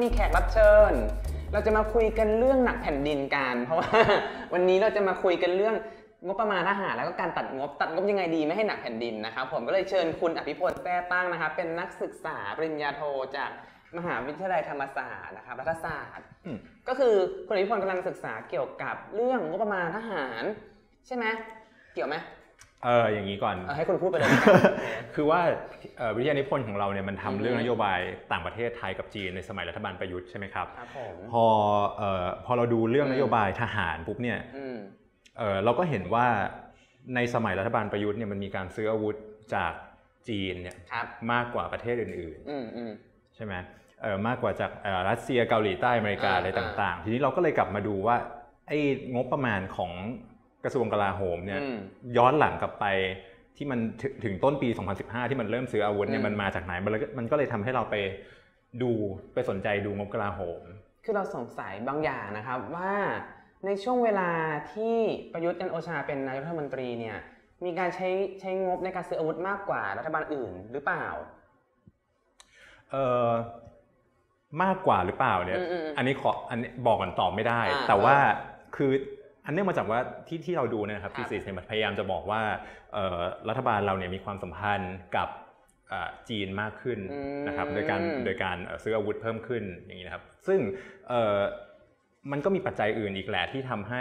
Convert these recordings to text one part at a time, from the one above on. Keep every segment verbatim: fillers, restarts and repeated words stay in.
มีแขกรับเชิญเราจะมาคุยกันเรื่องหนักแผ่นดินกันเพราะว่าวันนี้เราจะมาคุยกันเรื่องงบประมาณทหารแล้วก็การตัดงบตัดงบยังไงดีไม่ให้หนักแผ่นดินนะครับผมก็เลยเชิญคุณอภิพลแต้ตั้งนะครับเป็นนักศึกษาปริญญาโทจากมหาวิทยาลัยธรรมศาสตร์นะครับรัฐศาสตร์ก็คือคุณอภิพลกำลังศึกษาเกี่ยวกับเรื่องงบประมาณทหารใช่ไหมเกี่ยวไหมเอออย่างนี้ก่อนให้คุณพูดไปเลยคือว่าวิทยานิพนธ์ของเราเนี่ยมันทำเรื่องนโยบายต่างประเทศไทยกับจีนในสมัยรัฐบาลประยุทธ์ใช่ไหมครับพอเอ่อพอเราดูเรื่องนโยบายทหารปุ๊บเนี่ยเออเราก็เห็นว่าในสมัยรัฐบาลประยุทธ์เนี่ยมันมีการซื้ออาวุธจากจีนเนี่ยมากกว่าประเทศอื่นๆใช่ไหมเออมากกว่าจากรัสเซียเกาหลีใต้อเมริกาอะไรต่างๆทีนี้เราก็เลยกลับมาดูว่าไอ้งบประมาณของกระทรวงกลาโหมเนี่ยย้อนหลังกลับไปที่มันถึงต้นปีสองพันสิบห้าที่มันเริ่มซื้ออาวุธเนี่ยมันมาจากไหนมันก็เลยทำให้เราไปดูไปสนใจดูงบกลาโหมคือเราสงสัยบางอย่างนะครับว่าในช่วงเวลาที่ประยุทธ์จันทร์โอชาเป็นนายกรัฐมนตรีเนี่ยมีการใช้ใช้งบในการซื้ออาวุธมากกว่ารัฐบาลอื่นหรือเปล่าเอ่อมากกว่าหรือเปล่าเนี่ยอันนี้ขออันนี้บอกกันตอบไม่ได้แต่ว่าคืออันเนื่องมาจากว่าที่ที่เราดูนะครับที่ซีเนี่ยพยายามจะบอกว่ารัฐบาลเราเนี่ยมีความสัมพันธ์กับจีนมากขึ้นนะครับโดยการโดยการซื้ออาวุธเพิ่มขึ้นอย่างนี้นะครับซึ่งมันก็มีปัจจัยอื่นอีกแหละที่ทำให้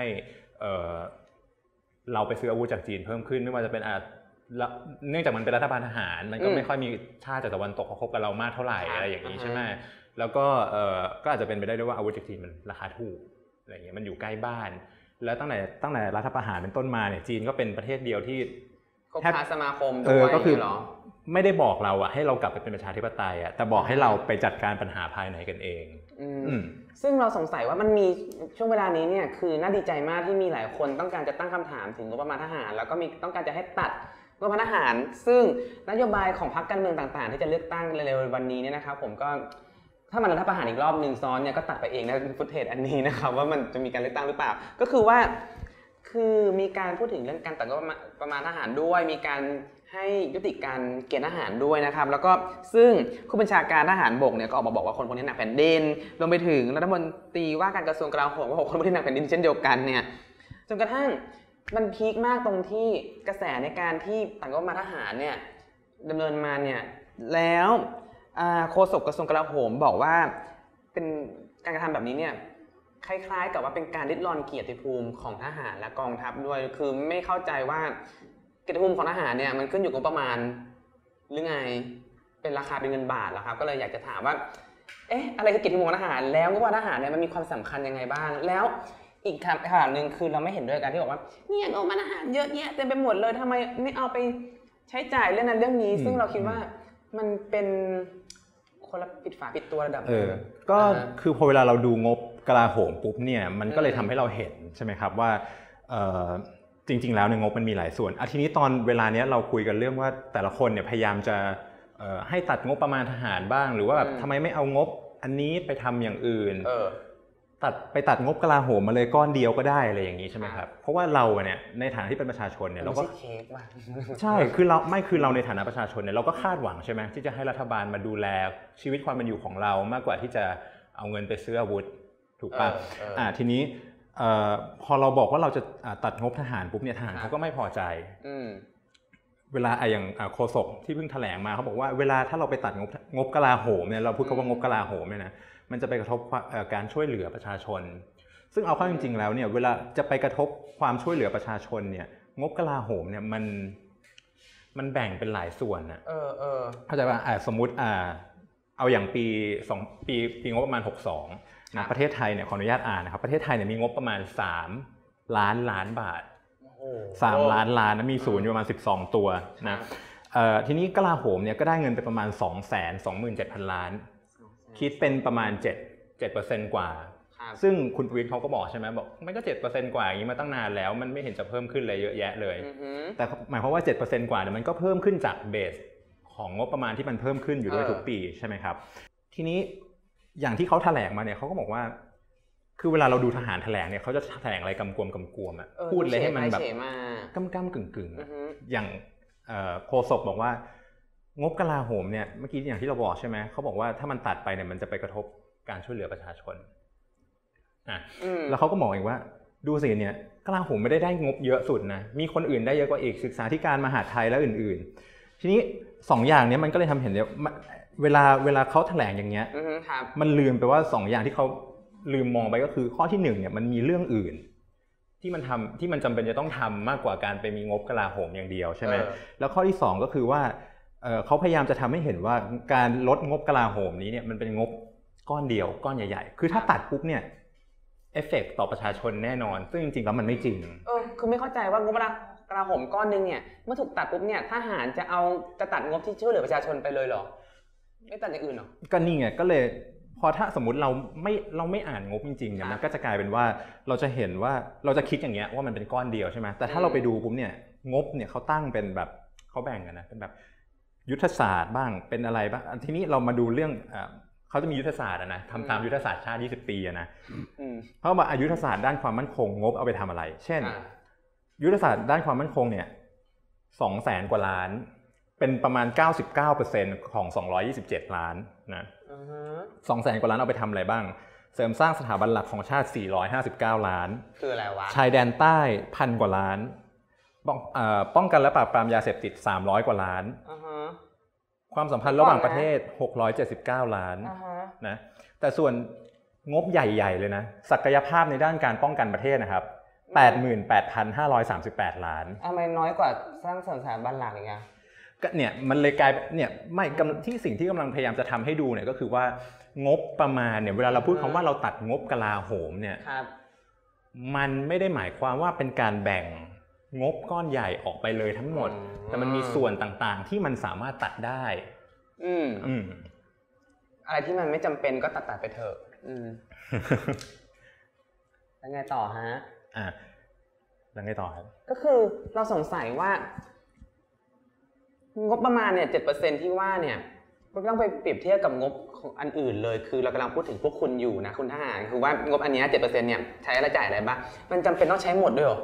เราไปซื้ออาวุธจากจีนเพิ่มขึ้นไม่ว่าจะเป็นเนื่องจากมันเป็นรัฐบาลทหารมันก็ไม่ค่อยมีชาติจากตะวันตกเขาคบกับเรามากเท่าไหร่อะไรอย่างนี้ใช่ไหมแล้วก็ก็อาจจะเป็นไปได้ด้วยว่าอาวุธจากจีนมันราคาถูกอะไรอย่างเงี้ยมันอยู่ใกล้บ้านแล้วตั้งแต่ตั้งแต่รัฐประหารเป็นต้นมาเนี่ยจีนก็เป็นประเทศเดียวที่แทบสมาคมด้วยก็คือไม่ได้บอกเราอะให้เรากลับไปเป็นประชาธิปไตยอะแต่บอกให้เราไปจัดการปัญหาภายในกันเองซึ่งเราสงสัยว่ามันมีช่วงเวลานี้เนี่ยคือน่าดีใจมากที่มีหลายคนต้องการจะตั้งคำถามถึงงบประมาณทหารแล้วก็มีต้องการจะให้ตัดงบประมาณทหารซึ่งนโยบายของพรรคการเมืองต่างๆที่จะเลือกตั้งเร็วๆวันนี้เนี่ยนะครับผมก็ถ้ามันรัฐประหารอีกรอบหนึ่งซ้อนเนี่ยก็ตัดไปเองนะฟุตเทจอันนี้นะครับว่ามันจะมีการเลือกตั้งหรือเปล่าก็คือว่าคือมีการพูดถึงเรื่องการตัดงบประมาณทหารด้วยมีการให้ยุติการเกณฑ์ทหารด้วยนะครับแล้วก็ซึ่งผู้บัญชาการทหารบกเนี่ยก็ออกมาบอกว่าคนพวกนี้หนักแผ่นดินรวมไปถึงรัฐมนตรีว่าการกระทรวงกลาโหมก็บอกคนพวกนี้หนักแผ่นดินเช่นเดียวกันเนี่ยจนกระทั่งมันพีคมากตรงที่กระแสในการที่ตัดงบประมาณทหารเนี่ยดำเนินมาเนี่ยแล้วโฆษกกระทรวงกลาโหมบอกว่าเป็นการกระทำแบบนี้เนี่ยคล้ายๆกับว่าเป็นการริดรอนเกียรติภูมิของทหารและกองทัพด้วยคือไม่เข้าใจว่าเกียรติภูมิของทหารเนี่ยมันขึ้นอยู่กับประมาณหรือไงเป็นราคาเป็นเงินบาทแล้วครับก็เลยอยากจะถามว่าเอ๊ะอะไรคือเกียรติภูมิของทหารแล้วงบประมาณทหารเนี่ยมันมีความสำคัญยังไงบ้างแล้วอีกคำถามหนึ่งคือเราไม่เห็นด้วยกันที่บอกว่าเนี่ยงบประมาณทหารเยอะแยะเต็มไปหมดเลยทำไมไม่เอาไปใช้จ่ายเรื่องนั้นเรื่องนี้ซึ่งเราคิดว่ามันเป็นคนละปิดฝาปิดตัวระดับเออก็คือพอเวลาเราดูงบกลาโหมปุ๊บเนี่ยมันก็เลยทำให้เราเห็นใช่ไหมครับว่าจริงๆแล้วในงบมันมีหลายส่วนอาทีนี้ตอนเวลาเนี้ยเราคุยกันเรื่องว่าแต่ละคนเนี่ยพยายามจะให้ตัดงบประมาณทหารบ้างหรือว่าแบบทำไมไม่เอางบอันนี้ไปทำอย่างอื่นตัดไปตัดงบกลาโหมมาเลยก้อนเดียวก็ได้อะไรอย่างนี้ใช่ไหมครับเพราะว่าเราเนี่ยในฐานะที่เป็นประชาชนเนี่ยเราก็ใช่คือเราไม่คือเราในฐานะประชาชนเนี่ยเราก็คาดหวังใช่ไหมที่จะให้รัฐบาลมาดูแลชีวิตความเป็นอยู่ของเรามากกว่าที่จะเอาเงินไปซื้ออาวุธถูกป่ะอ่าทีนี้พอเราบอกว่าเราจะตัดงบทหารปุ๊บเนี่ยทหารเขาก็ไม่พอใจเวลาอย่างโฆษกที่เพิ่งแถลงมาเขาบอกว่าเวลาถ้าเราไปตัดงบงบกลาโหมเนี่ยเราพูดคำว่างบกลาโหมเนี่ยนะมันจะไปกระทบการช่วยเหลือประชาชนซึ่งเอาเข้าจริงๆแล้วเนี่ยเวลาจะไปกระทบความช่วยเหลือประชาชนเนี่ยงบกลาโหมเนี่ยมันมันแบ่งเป็นหลายส่วนนะเออเออเข้าใจป่ะสมมุติอ่าเอาอย่างปีสองปีปีงบประมาณหกสิบสองนะประเทศไทยเนี่ยขออนุญาตอ่านนะครับประเทศไทยเนี่ยมีงบประมาณสามล้านล้านบาทสามล้านล้านนะมีศูนย์อยู่ประมาณสิบสองตัวนะเอ่อทีนี้กลาโหมเนี่ยก็ได้เงินไปประมาณ สองแสนสองหมื่นเจ็ดพัน ล้านคิดเป็นประมาณเจ็ด เจ็ดเปอร์เซ็นต์ กว่าซึ่งคุณประวิตรเขาก็บอกใช่ไหมบอกมันก็ เจ็ดเปอร์เซ็นต์ กว่าอย่างนี้มาตั้งนานแล้วมันไม่เห็นจะเพิ่มขึ้นเลยเยอะแยะเลยแต่หมายความว่า เจ็ดเปอร์เซ็นต์ กว่าเนี่ยมันก็เพิ่มขึ้นจากเบสของงบประมาณที่มันเพิ่มขึ้นอยู่ด้วยทุกปีใช่ไหมครับทีนี้อย่างที่เขาแถลงมาเนี่ยเขาก็บอกว่าคือเวลาเราดูทหารแถลงเนี่ยเขาจะแถลงอะไรกำกวมกำกวมอ่ะพูดเลยให้มันแบบก้ำก้ำกึ่งกึ่งอย่างโฆษกบอกว่างบกลาโหมเนี่ยเมื่อกี้อย่างที่เราบอกใช่ไหมเขาบอกว่าถ้ามันตัดไปเนี่ยมันจะไปกระทบการช่วยเหลือประชาชนอ่ะแล้วเขาก็บอกอีกว่าดูสิเนี่ยกลาโหมไม่ได้ได้งบเยอะสุดนะมีคนอื่นได้เยอะกว่าอีกศึกษาธิการมหาดไทยและอื่นๆทีนี้สองอย่างนี้มันก็เลยทำเห็นเนี่ยเวลาเวลาเขาแถลงอย่างเงี้ยมันลืมไปว่าสองอย่างที่เขาลืมมองไปก็คือข้อที่หนึ่งเนี่ยมันมีเรื่องอื่นที่มันทำที่มันจำเป็นจะต้องทำมากกว่าการไปมีงบกลาโหมอย่างเดียวใช่ไหมแล้วข้อที่สองก็คือว่าเขาพยายามจะทำให้เห็นว่าการลดงบกลาโหมนี้เนี่ยมันเป็นงบก้อนเดียวก้อนใหญ่ๆคือถ้าตัดปุ๊บเนี่ยเอฟเฟกต์ต่อประชาชนแน่นอนซึ่งจริงๆแล้วมันไม่จริงเออคือไม่เข้าใจว่างบกลาโหมก้อนนึงเนี่ยเมื่อถูกตัดปุ๊บเนี่ยทหารจะเอาจะตัดงบที่ช่วยเหลือประชาชนไปเลยเหรอไม่ตัดอย่างอื่นหรอก็นี่ไงก็เลยพอถ้าสมมุติเราไม่เราไม่อ่านงบจริงๆเนี่ยมันก็จะกลายเป็นว่าเราจะเห็นว่าเราจะคิดอย่างเงี้ยว่ามันเป็นก้อนเดียวใช่ไหมแต่ถ้าเราไปดูปุ๊บเนี่ยงบเนี่ยเขาตั้งเป็นแบบเขาแบ่งกันนะเป็นแบบยุทธศาสตร์บ้างเป็นอะไรบ้างทีนี้เรามาดูเรื่องเขาจะมียุทธศาสตร์นะทำตามยุทธศาสตร์ชาติยี่สิบปีนะเพราะว่ายุทธศาสตร์ด้านความมั่นคงงบเอาไปทำอะไรเช่นยุทธศาสตร์ด้านความมั่นคงเนี่ยสองแสนกว่าล้านเป็นประมาณ เก้าสิบเก้าเปอร์เซ็นต์ ของสองร้อยยี่สิบเจ็ดล้านนะสองแสนกว่าล้านเอาไปทำอะไรบ้างเสริมสร้างสถาบันหลักของชาติสี่ร้อยห้าสิบเก้าล้านคืออะไรวะชายแดนใต้พันกว่าล้านป้องเอ่อป้องกันและปราบปรามยาเสพติดสามร้อยกว่าล้านความสัมพันธ์ระหว่างประเทศหกร้อยเจ็ดสิบเก้าล้านนะแต่ส่วนงบใหญ่ๆเลยนะศักยภาพในด้านการป้องกันประเทศนะครับ แปดหมื่นแปดพันห้าร้อยสามสิบแปด ล้านทำไมน้อยกว่าสร้างสถาบันหลักอีกอ่ะก็เนี่ยมันเลยกลายเนี่ยไม่ที่สิ่งที่กำลังพยายามจะทำให้ดูเนี่ยก็คือว่างบประมาณเนี่ยเวลาเราพูดคำว่าเราตัดงบกลาโหมเนี่ยมันไม่ได้หมายความว่าเป็นการแบ่งงบก้อนใหญ่ออกไปเลยทั้งหมดแต่มันมีส่วนต่างๆที่มันสามารถตัดได้อืมอืมอะไรที่มันไม่จำเป็นก็ตัดตัดไปเถอะอืมแล้วไงต่อฮะอ่าแล้วไงต่อครับก็คือเราสงสัยว่างบประมาณเนี่ย เจ็ดเปอร์เซ็นต์ ที่ว่าเนี่ยก็ต้องไปเปรียบเทียบกับงบของอันอื่นเลยคือเรากำลังพูดถึงพวกคุณอยู่นะคุณทหารคือว่างบอันนี้ เจ็ดเปอร์เซ็นต์ เนี่ยใช้อะไรจ่ายอะไรบ้างมันจำเป็นต้องใช้หมดด้วยหรอ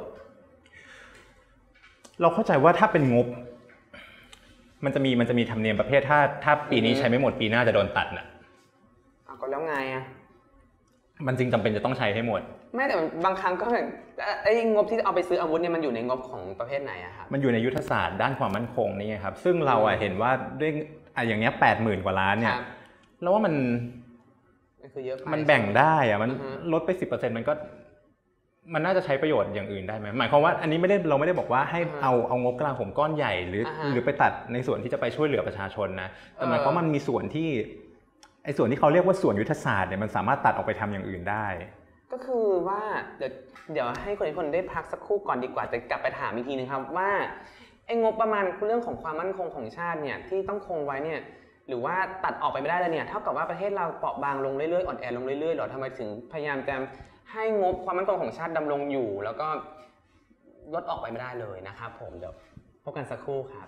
เราเข้าใจว่าถ้าเป็นงบมันจะมีมันจะมีธรรมเนียมประเภทถ้าถ้าปีนี้ใช้ไม่หมดปีหน้าจะโดนตัดน่ะอ้าวก็แล้วไงอ่ะมันจริงจำเป็นจะต้องใช้ให้หมดไม่แต่บางครั้งก็ไอ้งบที่เอาไปซื้ออาวุธเนี่ยมันอยู่ในงบของประเภทไหนอะครับมันอยู่ในยุทธศาสตร์ด้านความมั่นคงนี่ครับซึ่งเราอะเห็นว่าด้วยอ่ะอย่างเงี้ยแปดหมื่นกว่าล้านเนี่ยแล้วว่ามันมันคือเยอะไปมันแบ่งได้อะมันลดไป สิบเปอร์เซ็นต์ มันก็มันน่าจะใช้ประโยชน์อย่างอื่นได้ไหมหมายความว่าอันนี้ไม่ได้เราไม่ได้บอกว่าให้เอาเอางบกลาโหมก้อนใหญ่หรือหรือไปตัดในส่วนที่จะไปช่วยเหลือประชาชนนะแต่หมายความว่ามันมีส่วนที่ไอ้ส่วนที่เขาเรียกว่าส่วนยุทธศาสตร์เนี่ยมันสามารถตัดออกไปทำอย่างอื่นได้ก็คือว่าเดี๋ยวเดี๋ยวให้คนทุกคนได้พักสักครู่ก่อนดีกว่าแต่กลับไปถามอีกทีนึงครับว่าไอ้งบประมาณเรื่องของความมั่นคงของชาติเนี่ยที่ต้องคงไว้เนี่ยหรือว่าตัดออกไปไม่ได้เลยเนี่ยเท่ากับว่าประเทศเราเปราะบางลงเรื่อยๆอ่อนแอลงเรื่อยๆหรอทำไมถึงพยายามจะให้งบความมั่นคงของชาติดำรงอยู่แล้วก็ลดออกไปไม่ได้เลยนะครับผมเดี๋ยวพบกันสักครู่ครับ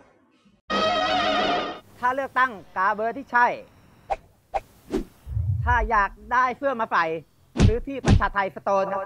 ถ้าเลือกตั้งกาเบอร์ที่ใช่ถ้าอยากได้เสื้อมาใส่ซื้อที่ประชาไทยสโตน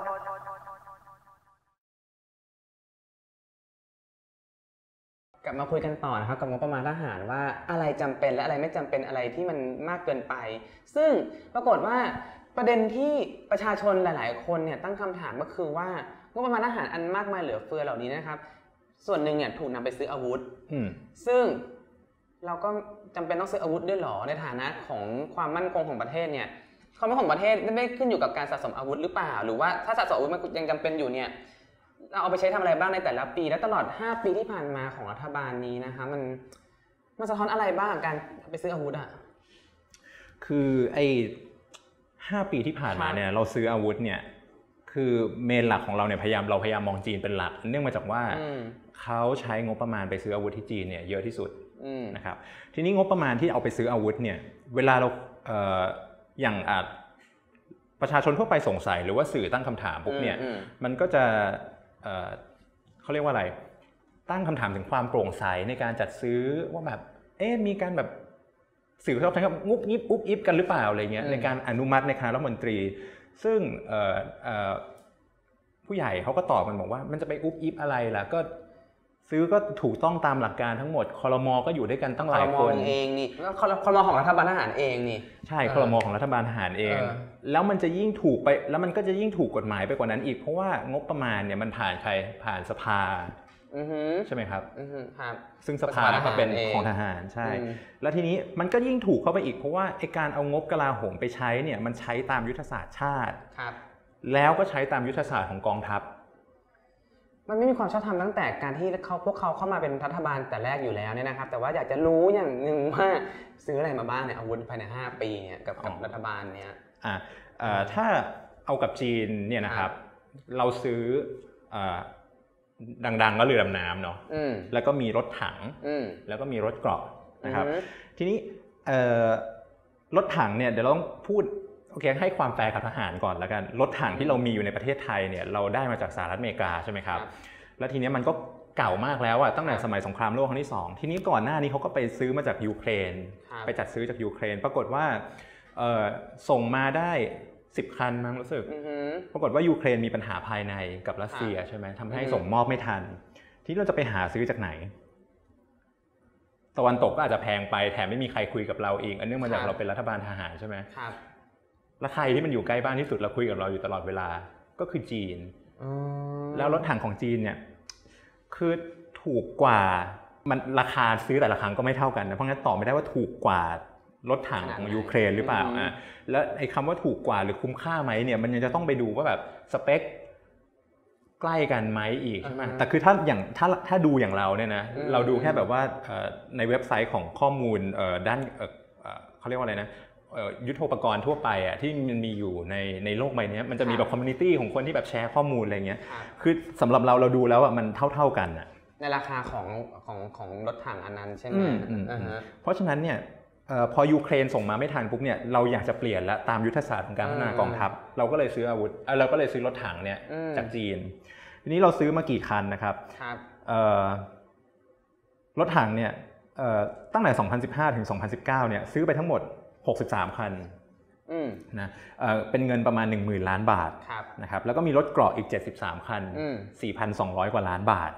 กลับมาคุยกันต่อนะครับกับงบประมาณทหารว่าอะไรจำเป็นและอะไรไม่จำเป็นอะไรที่มันมากเกินไปซึ่งปรากฏว่าประเด็นที่ประชาชนหลายๆคนเนี่ยตั้งคำถามก็คือว่างบประมาณทหารอันมากมายเหลือเฟือเหล่านี้นะครับส่วนหนึ่งเนี่ยถูกนำไปซื้ออาวุธซึ่งเราก็จำเป็นต้องซื้ออาวุธด้วยหรอในฐานะของความมั่นคงของประเทศเนี่ยความมั่นคงของประเทศไม่ขึ้นอยู่กับการสะสมอาวุธหรือเปล่าหรือว่าถ้าสะสมอาวุธมันยังจำเป็นอยู่เนี่ยเราเอาไปใช้ทำอะไรบ้างในแต่ละปีและตลอดห้าปีที่ผ่านมาของรัฐบาลนี้นะคะมันมันสะท้อนอะไรบ้างการไปซื้ออาวุธอ่ะคือไอ้ห้าปีที่ผ่านมาเนี่ยเราซื้ออาวุธเนี่ยคือเมนหลักของเราเนี่ยพยายามเราพยายามมองจีนเป็นหลักเนื่องมาจากว่าเขาใช้งบประมาณไปซื้ออาวุธที่จีนเนี่ยเยอะที่สุดนะครับทีนี้งบประมาณที่เอาไปซื้ออาวุธเนี่ยเวลาเราเอ่ออย่างอาจประชาชนทั่วไปสงสัยหรือว่าสื่อตั้งคำถามพวกเนี่ยมันก็จะเอ่อเขาเรียกว่าอะไรตั้งคำถามถึงความโปร่งใสในการจัดซื้อว่าแบบเอ๊ะมีการแบบสื่อชอบใช้คำงุบงิบอุ๊บอิบกันหรือเปล่าอะไรเงี้ยในการอนุมัติในคณะรัฐมนตรีซึ่งเอ่อเอ่อผู้ใหญ่เขาก็ตอบมันบอกว่ามันจะไปอุ๊บอิบอะไรล่ะก็ซื้อก็ถูกต้องตามหลักการทั้งหมดครม.ก็อยู่ด้วยกันตั้งหลายคนครม.เองนี่ครม.ของรัฐบาลทหารเองนี่ใช่ครม.ของรัฐบาลทหารเองแล้วมันจะยิ่งถูกไปแล้วมันก็จะยิ่งถูกกฎหมายไปกว่านั้นอีกเพราะว่างบประมาณเนี่ยมันผ่านใครผ่านสภาใช่ไหมครับซึ่งสภาก็เป็นของทหารใช่แล้วทีนี้มันก็ยิ่งถูกเข้าไปอีกเพราะว่าไอ้การเอางบกลาโหมไปใช้เนี่ยมันใช้ตามยุทธศาสตร์ชาติแล้วก็ใช้ตามยุทธศาสตร์ของกองทัพมันไม่มีความชอบธรรมตั้งแต่การที่เขาพวกเขาเข้ามาเป็นรัฐบาลแต่แรกอยู่แล้วเนี่ยนะครับแต่ว่าอยากจะรู้อย่างหนึ่งว่าซื้ออะไรมาบ้างเนี่ยอาวุธภายในห้าปีเนี่ยกับกับรัฐบาลเนี่ยอ่าถ้าเอากับจีนเนี่ยนะครับเราซื้อดังๆก็เรือดำน้ำเนาะแล้วก็มีรถถังแล้วก็มีรถเกราะนะครับทีนี้รถถังเนี่ยเดี๋ยวเราต้องพูดโอเคให้ความแฟร์กับทหารก่อนแล้วกันรถถังที่เรามีอยู่ในประเทศไทยเนี่ยเราได้มาจากสหรัฐอเมริกาใช่ไหมครับแล้วทีนี้มันก็เก่ามากแล้วอะตั้งแต่สมัยสงครามโลกครั้งที่สองทีนี้ก่อนหน้านี้เขาก็ไปซื้อมาจากยูเครนไปจัดซื้อจากยูเครนปรากฏว่าส่งมาได้สิบคันมั้งรู้สึกปรากฏว่ายูเครนมีปัญหาภายในกับรัสเซียใช่ไหมทำให้ส่งมอบไม่ทันที่เราจะไปหาซื้อจากไหนตะวันตกก็อาจจะแพงไปแถมไม่มีใครคุยกับเราเองอันเนื่องมาจากเราเป็นรัฐบาลทหารใช่ไหมและใครที่มันอยู่ใกล้บ้านที่สุดเราคุยกับเราอยู่ตลอดเวลาก็คือจีนแล้วรถถังของจีนเนี่ยคือถูกกว่ามันราคาซื้อแต่ละครั้งก็ไม่เท่ากันนะเพราะงั้นตอบไม่ได้ว่าถูกกว่ารถถังของยูเครนหรือเปล่าอ่ะแล้วไอ้คำว่าถูกกว่าหรือคุ้มค่าไหมเนี่ยมันยังจะต้องไปดูว่าแบบสเปคใกล้กันไหมอีกใช่ไหมแต่คือถ้าอย่างถ้าถ้าดูอย่างเราเนี่ยนะเราดูแค่แบบว่าในเว็บไซต์ของข้อมูลด้านเขาเรียกว่าอะไรนะยุทโธปกรณ์ทั่วไปอ่ะที่มันมีอยู่ในในโลกใบนี้มันจะมีแบบคอมมูนิตี้ของคนที่แบบแชร์ข้อมูลอะไรเงี้ยคือสำหรับเราเราดูแล้วอ่ะมันเท่าๆกันอ่ะในราคาของของของรถถังอันนั้นใช่ไหมเพราะฉะนั้นเนี่ยพอยูเครนส่งมาไม่ทันปุ๊บเนี่ยเราอยากจะเปลี่ยนแล้วตามยุทธศาสตร์ของการพัฒนากองทัพเราก็เลยซื้ออาวุธเราก็เลยซื้อรถถังเนี่ยจากจีนทีนี้เราซื้อมากี่คันนะครับรถถังเนี่ยตั้งแต่สองพันสิบห้าถึงสองพันสิบเก้าเนี่ยซื้อไปทั้งหมดหกสิบสามคันนะเป็นเงินประมาณ หนึ่งหมื่น ล้านบาทนะครับแล้วก็มีรถเกราะอีกเจ็ดสิบสามคัน สี่พันสองร้อย กว่าล้านบาท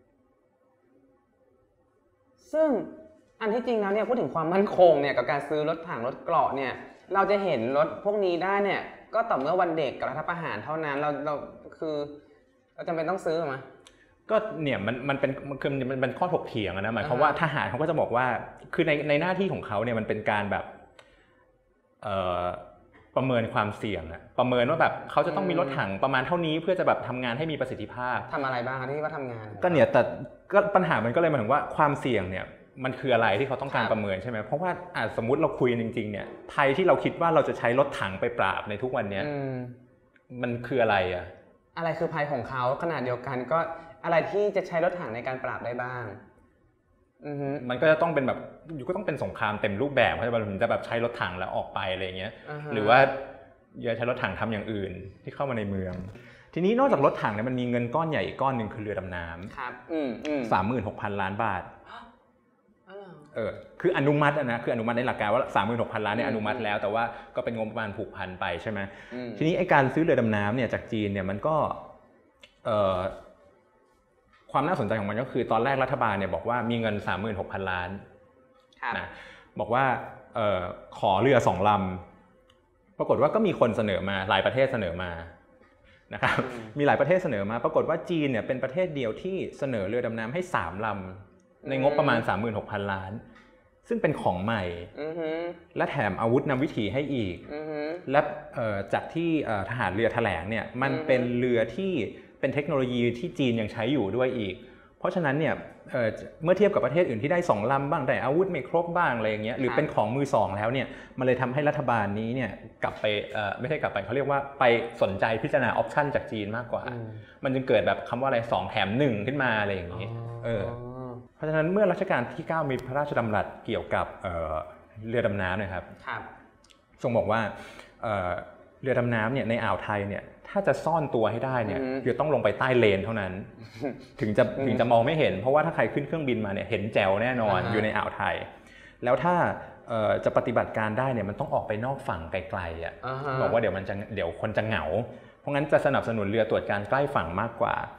ซึ่งอันที่จริงแล้วเนี่ยพูดถึงความมั่นคงเนี่ยกับการซื้อรถถังรถเกราะเนี่ยเราจะเห็นรถพวกนี้ได้เนี่ยก็ต่อเมื่อวันเด็กกับรัฐประหารเท่านั้นเราเราคือเราจำเป็นต้องซื้อไหมก็เนี่ยมันมันเป็นคือมันเป็นข้อถกเถียงนะหมายความว่าทหารเขาก็จะบอกว่าคือในในหน้าที่ของเขาเนี่ยมันเป็นการแบบเอ่อประเมินความเสี่ยงอะประเมินว่าแบบเขาจะต้องมีรถถังประมาณเท่านี้เพื่อจะแบบทำงานให้มีประสิทธิภาพทำอะไรบ้างที่ว่าทำงานก็เนี่ยแต่ก็ปัญหามันก็เลยมาถึงว่าความเสี่ยงเนี่ยมันคืออะไรที่เขาต้องการประเมินใช่ไหมเพราะว่าอาจสมมุติเราคุยจริงๆเนี่ยภัยที่เราคิดว่าเราจะใช้รถถังไปปราบในทุกวันนี้มันคืออะไรอะอะไรคือภัยของเขาขนาดเดียวกันก็อะไรที่จะใช้รถถังในการปราบได้บ้างมันก็จะต้องเป็นแบบอยู่ก็ต้องเป็นสงครามเต็มรูปแบบเพราะว่าถึงจะแบบใช้รถถังแล้วออกไปอะไรเงี้ยหรือว่าจะใช้รถถังทำอย่างอื่นที่เข้ามาในเมืองทีนี้นอกจากรถถังเนี่ยมันมีเงินก้อนใหญ่อีกก้อนหนึ่งคือเรือดำน้ำสามหมื่นหกพันล้านบาทเออคืออนุมัตินะคืออนุมัติในหลักการว่า สามหมื่นหกพันล้านเนี่ยอนุมัติแล้วแต่ว่าก็เป็นงบประมาณผูกพันไปใช่ไหมทีนี้ไอ้การซื้อเรือดำน้ำเนี่ยจากจีนเนี่ยมันก็เอ่อความน่าสนใจของมันก็คือตอนแรกรัฐบาลเนี่ยบอกว่ามีเงิน สามหมื่นหกพันล้านนะบอกว่าเอ่อขอเรือสองลำปรากฏว่าก็มีคนเสนอมาหลายประเทศเสนอมานะครับมีหลายประเทศเสนอมาปรากฏว่าจีนเนี่ยเป็นประเทศเดียวที่เสนอเรือดำน้ำให้สามลำในงบประมาณ สามหมื่นหกพันล้านซึ่งเป็นของใหม่และแถมอาวุธนำวิถีให้อีกและจากที่ทหารเรือแถลงเนี่ยมันเป็นเรือที่เป็นเทคโนโลยีที่จีนยังใช้อยู่ด้วยอีกเพราะฉะนั้นเนี่ยเ, เมื่อเทียบกับประเทศอื่นที่ได้สองลำบ้างแต่อาวุธไม่ครบบ้างอะไรอย่างเงี้ยหรือเป็นของมือสองแล้วเนี่ยมันเลยทำให้รัฐบาลนี้เนี่ยกลับไปไม่ใช่กลับไปเขาเรียกว่าไปสนใจพิจารณาออปชันจากจีนมากกว่ามันจึงเกิดแบบคำว่าอะไรสองแถมหนึ่งขึ้นมาอะไรอย่างงี้เออเพราะฉะนั้นเมื่อรัชกาลที่เก้ามีพระราชดำรัสเกี่ยวกับ เ, เรือดำน้ำนะครับทรงบอกว่า เ, เรือดำน้ำเนี่ยในอ่าวไทยเนี่ยถ้าจะซ่อนตัวให้ได้เนี่ยจะต้องลงไปใต้เลนเท่านั้นถึงจะถึงจะมองไม่เห็นเพราะว่าถ้าใครขึ้นเครื่องบินมาเนี่ยเห็นแจ๋วแน่นอนอยู่ในอ่าวไทยแล้วถ้าจะปฏิบัติการได้เนี่ยมันต้องออกไปนอกฝั่งไกลๆอ่ะบอกว่าเดี๋ยวมันจะเดี๋ยวคนจะเหงาเพราะงั้นจะสนับสนุนเรือตรวจการใกล้ฝั่งมากกว่าแ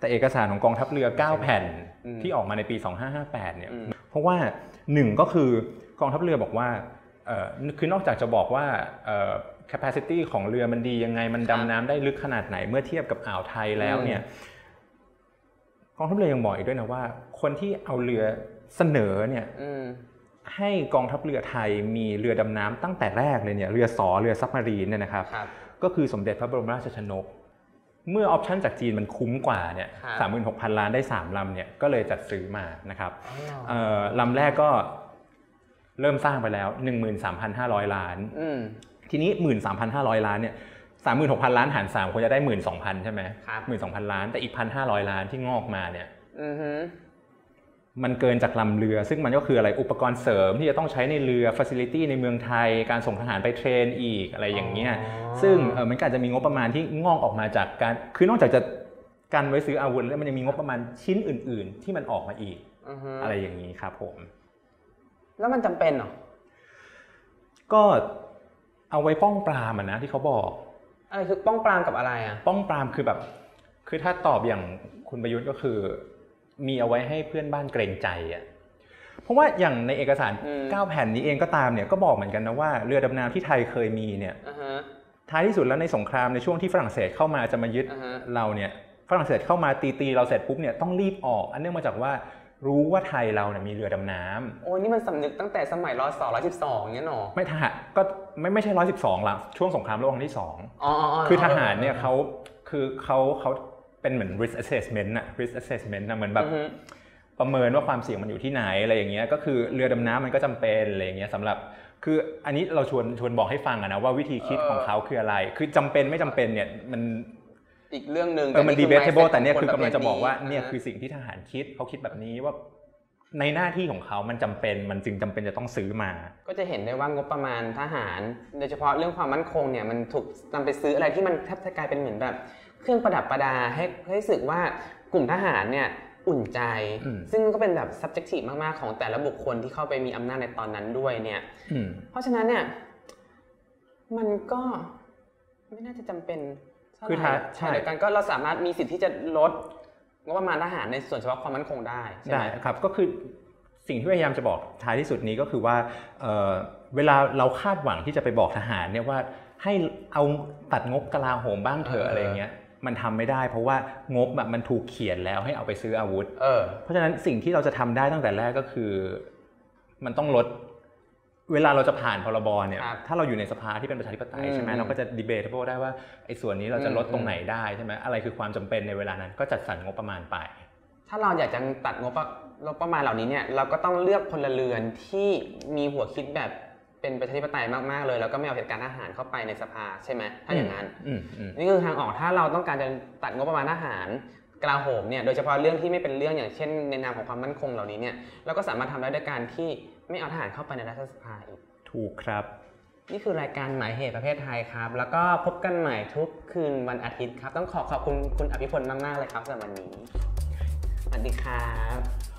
แต่เอกสารของกองทัพเรือเก้าแผ่นอืมที่ออกมาในปีสองพันห้าร้อยห้าสิบแปดเนี่ยอืมเพราะว่าหนึ่งก็คือกองทัพเรือบอกว่าเอ่อคือนอกจากจะบอกว่าเอ่อ capacity ของเรือมันดียังไงมันดำน้ำได้ลึกขนาดไหนเมื่อเทียบกับอ่าวไทยแล้วเนี่ยกองทัพเรือยังบอกอีกด้วยนะว่าคนที่เอาเรือเสนอเนี่ยให้กองทัพเรือไทยมีเรือดำน้ำตั้งแต่แรกเลยเนี่ยเรือสอเรือซับมารีนเนี่ยนะครับก็คือสมเด็จพระบรมราชชนกเมื่อออปชั่นจากจีนมันคุ้มกว่าเนี่ยสามหมื่นหกพันล้านได้สามลำเนี่ยก็เลยจัดซื้อมานะครับลำแรกก็เริ่มสร้างไปแล้ว หนึ่งหมื่นสามพันห้าร้อย ล้านทีนี้ หนึ่งหมื่นสามพันห้าร้อย ล้านเนี่ย สามหมื่นหกพัน ล้านหารสามควรจะได้ หนึ่งหมื่นสองพัน ใช่ไหม หนึ่งหมื่นสองพัน ล้านแต่อีก หนึ่งพันห้าร้อย ล้านที่งอกมาเนี่ยมันเกินจากลำเรือซึ่งมันก็คืออะไรอุปกรณ์เสริมที่จะต้องใช้ในเรือ facility ในเมืองไทยการส่งทหารไปเทรนอีกอะไรอย่างเงี้ยซึ่งเออมันก็อาจจะมีงบประมาณที่งอกออกมาจากการคือนอกจากจะกันไว้ซื้ออาวุธแล้วมันยังมีงบประมาณชิ้นอื่นๆที่มันออกมาอีก uh-huh. อะไรอย่างนี้ครับผมแล้วมันจำเป็นเหรอก็เอาไว้ป้องปรามนะที่เขาบอกอะไรคือป้องปรามกับอะไรอ่ะป้องปรามคือแบบคือถ้าตอบอย่างคุณประยุทธ์ก็คือมีเอาไว้ให้เพื่อนบ้านเกรงใจอ่ะเพราะว่าอย่างในเอกสารเก้าแผ่นนี้เองก็ตามเนี่ยก็บอกเหมือนกันนะว่าเรือดำน้ำที่ไทยเคยมีเนี่ย uh-huh. ท้ายที่สุดแล้วในสงครามในช่วงที่ฝรั่งเศสเข้ามาจะมายึด uh-huh. เราเนี่ยฝรั่งเศสเข้ามาตีตีเราเสร็จปุ๊บเนี่ยต้องรีบออกอันเนื่องมาจากว่ารู้ว่าไทยเราเนี่ยมีเรือดำน้ำโอ้นี่มันสำนึกตั้งแต่สมัยรอสอร้อยสิบสองเงี้ยหรอไม่ทหารก็ไม่ไม่ใช่ร้อยสิบสองละช่วงสงครามโลกครั้งที่สองคือทหารเนี่ยเขาคือเขาเขาเป็นเหมือน risk assessment น่ะ risk assessment น่ะเหมือนแบบประเมินว่าความเสี่ยงมันอยู่ที่ไหนอะไรอย่างเงี้ยก็คือเรือดำน้ำมันก็จำเป็นอะไรอย่างเงี้ยสำหรับคืออันนี้เราชวนชวนบอกให้ฟังอะนะว่าวิธีคิดของเขาคืออะไรคือจำเป็นไม่จำเป็นเนี่ยมันอีกเรื่องนึงเออมัน debatable แต่เนี่ยคือกำลังจะบอกว่าเนี่ยคือสิ่งที่ทหารคิดเขาคิดแบบนี้ว่าในหน้าที่ของเขามันจำเป็นมันจึงจำเป็นจะต้องซื้อมาก็จะเห็นได้ว่างบประมาณทหารโดยเฉพาะเรื่องความมั่นคงเนี่ยมันถูกนำไปซื้ออะไรที่มันแทบจะกลายเป็นเหมือนแบบเครื่องประดับประดาให้ให้รู้สึกว่ากลุ่มทหารเนี่ยอุ่นใจซึ่งก็เป็นแบบ subjective มากๆของแต่ละบุคคลที่เข้าไปมีอำนาจในตอนนั้นด้วยเนี่ยเพราะฉะนั้นเนี่ยมันก็ไม่น่าจะจำเป็นคือถ้าใช่กันก็เราสามารถมีสิทธิ์ที่จะลดงบประมาณทหารในส่วนเฉพาะความมั่นคงได้ใช่ไหมได้ครับก็คือสิ่งที่พยายามจะบอกท้ายที่สุดนี้ก็คือว่า เ, เวลาเราคาดหวังที่จะไปบอกทหารเนี่ยว่าให้เอาตัดงบกลาโหมบ้างเถอะอะไรเงี้ยมันทำไม่ได้เพราะว่างบมันถูกเขียนแล้วให้เอาไปซื้ออาวุธเออเพราะฉะนั้นสิ่งที่เราจะทำได้ตั้งแต่แรกก็คือมันต้องลดเวลาเราจะผ่านพรบเนี่ยถ้าเราอยู่ในสภาที่เป็นประชาธิปไตยใช่ไหมเราก็จะ debatable ได้ว่าไอ้ส่วนนี้เราจะลดตรงไหนได้ใช่ไหมอะไรคือความจำเป็นในเวลานั้นก็จัดสรรงบประมาณไปถ้าเราอยากจะตัดงบประมาณเหล่านี้เนี่ยเราก็ต้องเลือกพลเรือนที่มีหัวคิดแบบเป็นประชาธิปไตยมากๆเลยแล้วก็ไม่เอาเหตุการณ์ทหารเข้าไปในสภาใช่ไหมถ้าอย่างนั้นนี่คือทางออกถ้าเราต้องการจะตัดงบประมาณทหารกลาโหมเนี่ยโดยเฉพาะเรื่องที่ไม่เป็นเรื่องอย่างเช่นในนามของความมั่นคงเหล่านี้เนี่ยเราก็สามารถทำได้ด้วยการที่ไม่เอาทหารเข้าไปในรัฐสภาอีกถูกครับนี่คือรายการหมายเหตุประเภทไทยครับแล้วก็พบกันใหม่ทุกคืนวันอาทิตย์ครับต้องขอขอบคุณคุณอภิพลมากๆเลยครับสำหรับวันนี้สวัสดีครับ